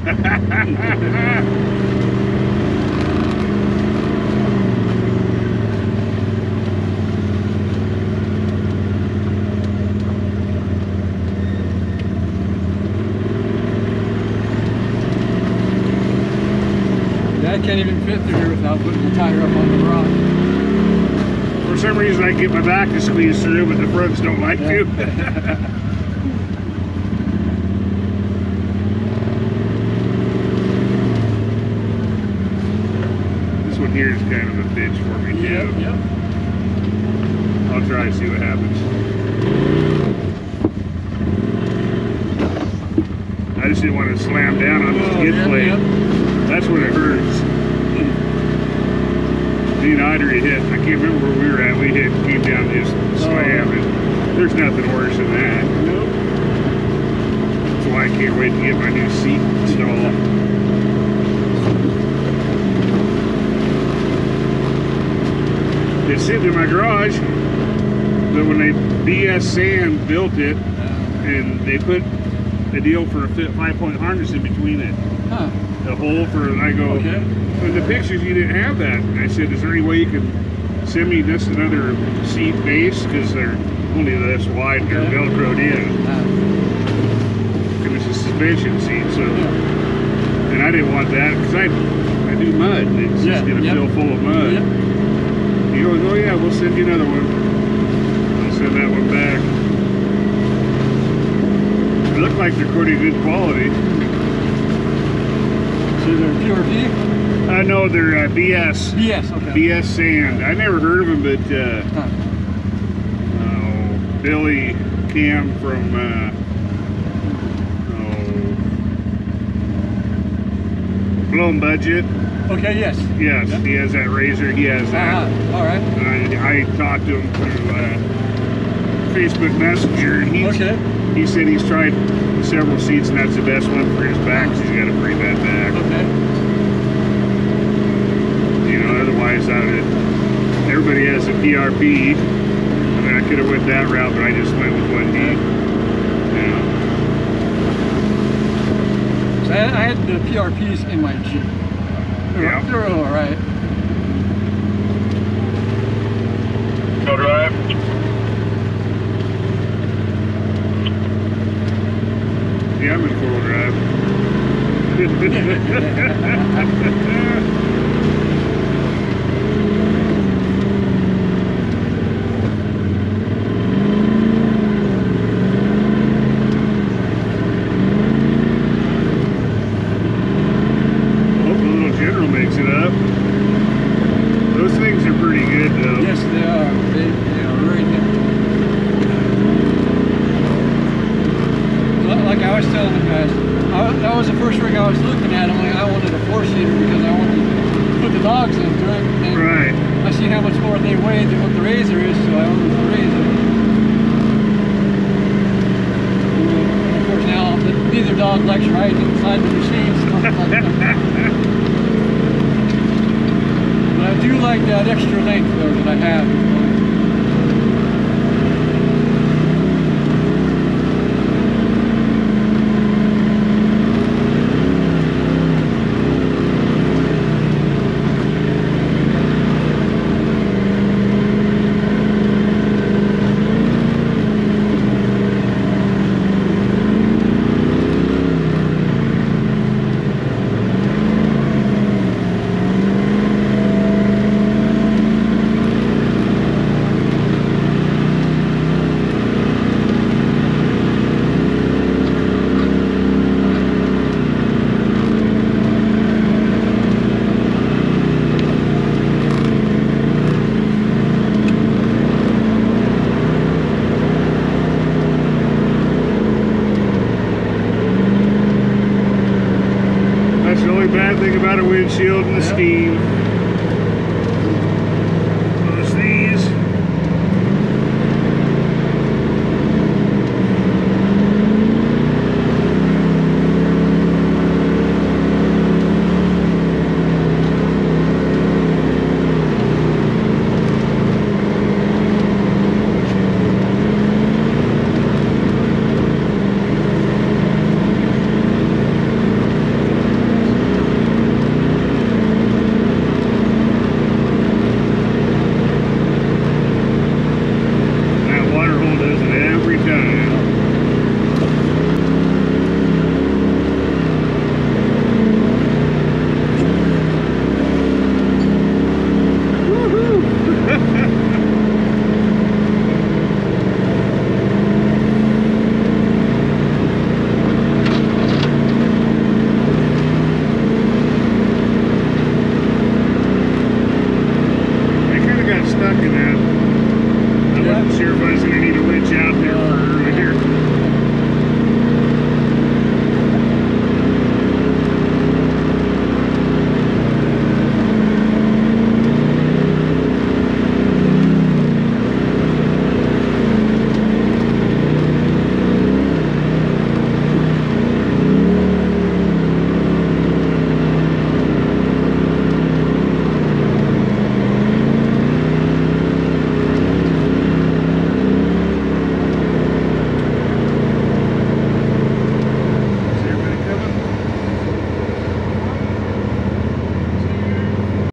I can't even fit through here without putting the tire up on the rock. For some reason I get my back to squeeze through, but the fronts don't like to. This one here is kind of a bitch for me too. Yep. I'll try to see what happens. I just didn't want to slam down on the skid plate. Yep. That's when it hurts. Me and Audrey hit, I can't remember where we were at, we came down just slam, and there's nothing worse than that. Nope. That's why I can't wait to get my new seat installed. It's sitting in my garage, but when BS Sand built it, and they put a deal for a 5-point harness in between it. Huh. A hole for, and I go, Okay. in the pictures you didn't have that. And I said, is there any way you can send me just another seat base? Because they're only this wide and they're Velcroed in. It was a suspension seat, so. And I didn't want that because I do mud. It's just going to fill full of mud. He goes, oh yeah, we'll send you another one. I'll send that one back. They look like they're pretty good quality. So they're PRP? No, they're BS. BS, okay. BS Sand. I never heard of them, but Billy Cam from Blown Budget. Okay, yes. Yes, he has that razor. He has that. All right. And I talked to him through Facebook Messenger, and he said he's tried several seats, and that's the best one for his back because he's got a pretty bad back. Okay. You know, otherwise, everybody has a PRP. I mean, I could have went that route, but I just went with 1D. Yeah. So I had the PRPs in my Jeep. They're all right. Go drive. Yeah, I'm in 4-wheel drive. Hope the little General makes it up. Those things are pretty good, though. Yes, they are. They are very good. Like I was telling the guys, that was the first rig I was looking at. I'm like, I wanted a 4-seater because I wanted to put the dogs into it. And right. I see how much more they weigh than what the Razor is, so I ordered the Razor. And of course now, neither dog likes riding inside the machines. But I do like that extra length though that I have. Bad thing about a windshield and the steam. Plus these. terrifies